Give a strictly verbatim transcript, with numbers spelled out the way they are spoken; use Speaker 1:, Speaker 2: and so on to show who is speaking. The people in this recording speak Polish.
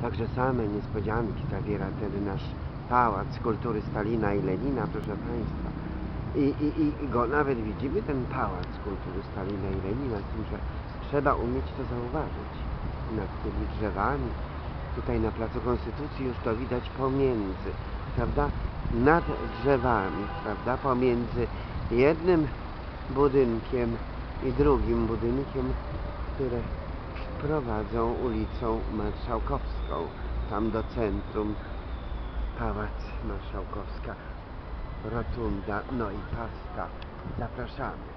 Speaker 1: Także same niespodzianki zawiera ten nasz pałac kultury Stalina i Lenina, proszę Państwa. I, i, i go nawet widzimy, ten pałac kultury Stalina i Lenina, z tym, że trzeba umieć to zauważyć. Nad tymi drzewami, tutaj na Placu Konstytucji już to widać pomiędzy, prawda? Nad drzewami, prawda? Pomiędzy jednym budynkiem i drugim budynkiem, które prowadzą ulicą Marszałkowską, tam do centrum, Pałac Marszałkowska, Rotunda, no i Paska. Zapraszamy.